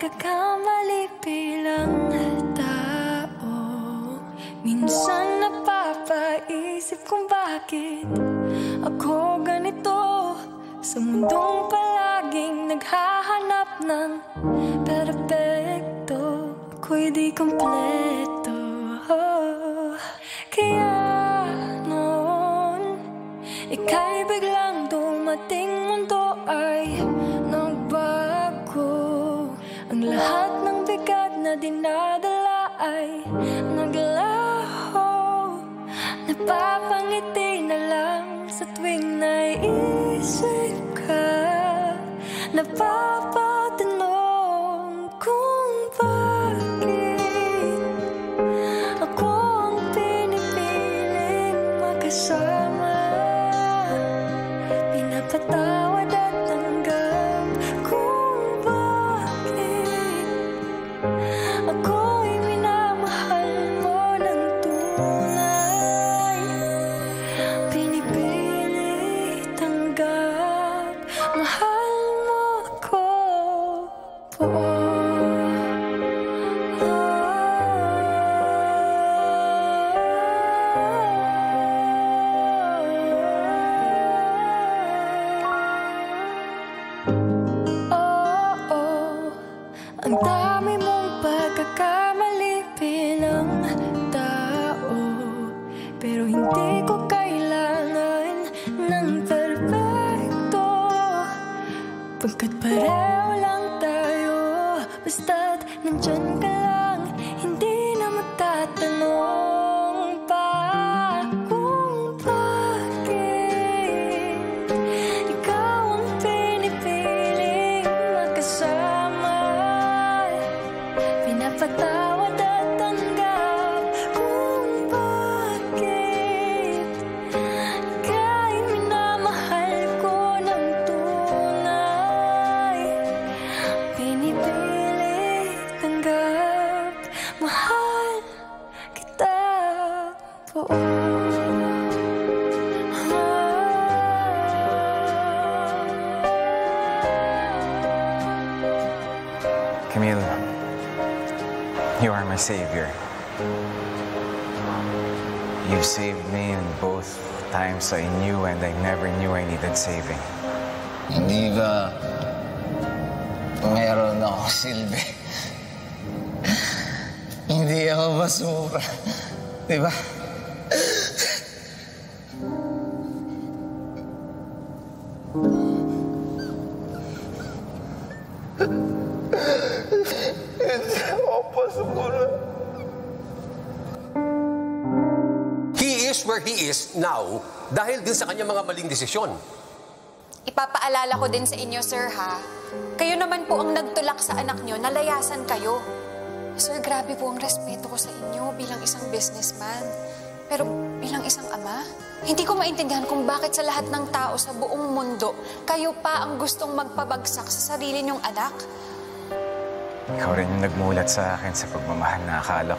pagkakamali bilang tao. Minsan napapaisip kung bakit ako ganito. Sa mundong palaging naghahanap ng perpekto, ako'y di kompleto. Kaya noon, ika'y biglang dumating, mundo ay nagbago. Ang lahat ng bigat na dinadala ay naglaho. Napapangiti na lang sa tuwing naisip ka. Napapatanong kung bakit ako ang pinipiling makasama. Pinapatawad at tanggap kung bakit ako'y minamahal mo ng tunay. Pinipili tanggap, mahal mo ako po. Ang dami mong pagkakamali bilang tao, pero hindi ko kailangan ng perfecto. Pagkat pareho lang tayo, basta't nandyan ka lang, hindi na magtatanong pa kung bakit ikaw ang pinipiling makasama. Pinapatawad at tanggap kung bakit ika'y minamahal ko ng tunay. Pinipili tanggap, mahal kita po. Camille, you are my savior. You saved me in both times I knew and I never knew I needed saving. Hindi ba meron ako silbi? Hindi ako basura. Di ba? He is where he is now dahil din sa kanyang mga maling desisyon. Ipapaalala ko din sa inyo, sir, ha? Kayo naman po ang nagtulak sa anak nyo, nalayasan kayo. Sir, grabe po ang respeto ko sa inyo bilang isang businessman. Pero bilang isang ama, hindi ko maintindihan kung bakit sa lahat ng tao sa buong mundo, kayo pa ang gustong magpabagsak sa sarili nyong anak. Ikaw rin yung nagmulat sa akin sa pagmamahal na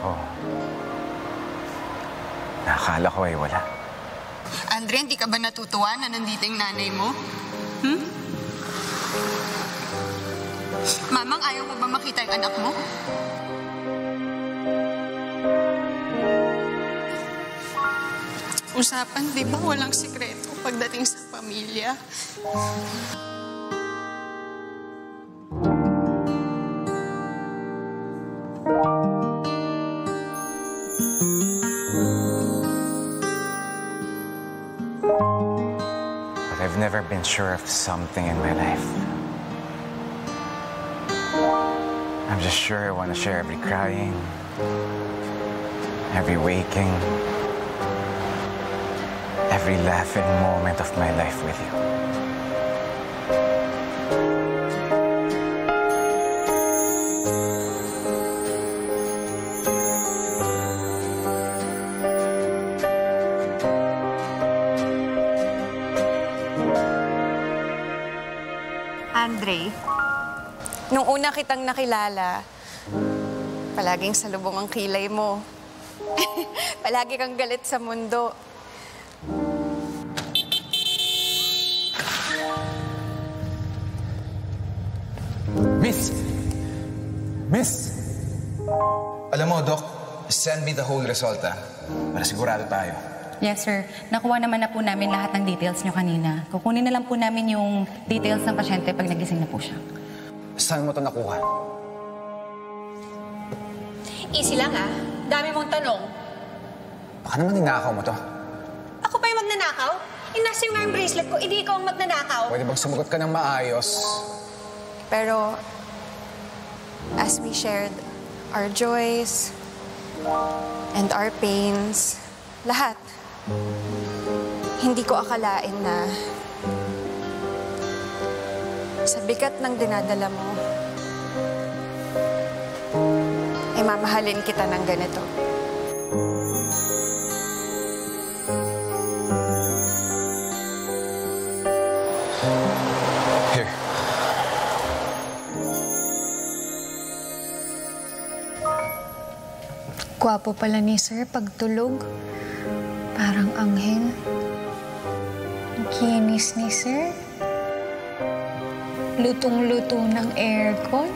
akala ko ay wala. Andre, hindi ka ba natutuwa na nandito yung nanay mo? Mamang, ayaw mo ba makita yung anak mo? Usapan, di ba walang sikreto pagdating sa pamilya? But I've never been sure of something in my life. I'm just sure I want to share every crying, every waking, every laughing moment of my life with you. Andre, Nung una kitang nakilala, palaging salubong ang kilay mo. Palagi kang galit sa mundo. Miss! send me the whole result, para sigurado tayo. Yes, sir. Nakuha naman na po namin lahat ng details nyo kanina. Kukunin na lang po namin yung details ng pasyente pag nagising na po siya. Saan mo to nakuha? Easy lang Dami mong tanong. Baka naman ninakaw mo to. Ako pa yung magnanakaw? Nasa yung arm bracelet ko, hindi ikaw ang magnanakaw. Pwede bang sumagot ka ng maayos? Pero, as we shared our joys and our pains, lahat, hindi ko akalain na sa bigat ng dinadala mo, ay mamahalin kita ng ganito. Here. Gwapo pala ni Sir pagtulog. Parang anghel. Ang kinis ni Sir. Lutong-luto ng aircon.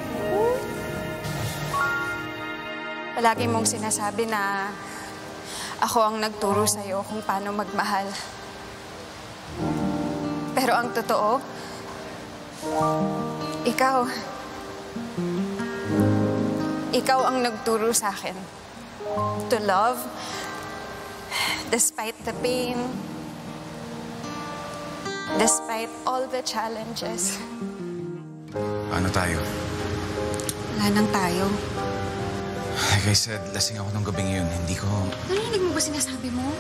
Palagi mong sinasabi na ako ang nagturo sa'yo kung paano magmahal. Pero ang totoo, ikaw ang nagturo sa akin to love despite the pain, despite all the challenges. Ano tayo? Wala nang tayo. Like I said, lasing ako nung gabing yun. Hindi ko... Narinig mo ba sinasabi mo?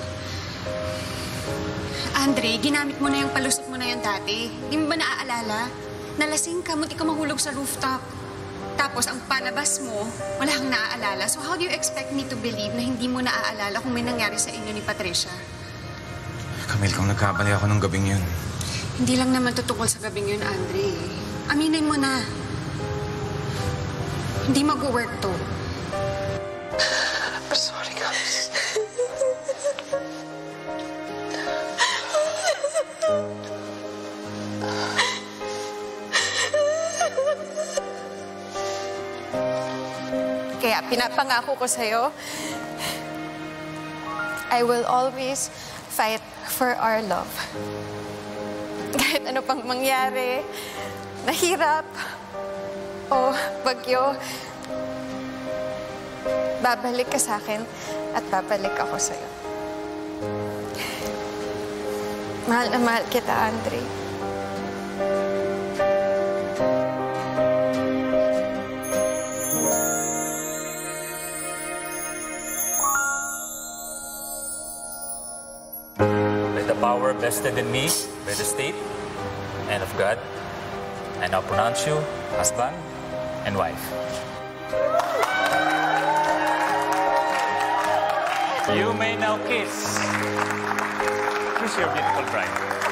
Andre, ginamit mo na yung palusot mo na yung dati. Di mo ba naaalala? Nalasing ka, munti ka mahulog sa rooftop. Tapos, ang palabas mo, wala kang naaalala. So, how do you expect me to believe na hindi mo naaalala kung may nangyari sa inyo ni Patricia? Camille, kung nagkabali ako nung gabing yun. Hindi lang naman tutukol sa gabing yun, Andre. Aminin mo na. Hindi mag-work to. Sorry, guys. Kaya pinapangako ko sa'yo, I will always fight for our love. Kahit ano pang mangyari, nahirap o bagyo, babalik ka sa akin at babalik ako sa'yo. Mahal na mahal kita, Andre. By the power vested in me by the state and of God, I now pronounce you husband and wife. You may now kiss. Kiss your beautiful bride.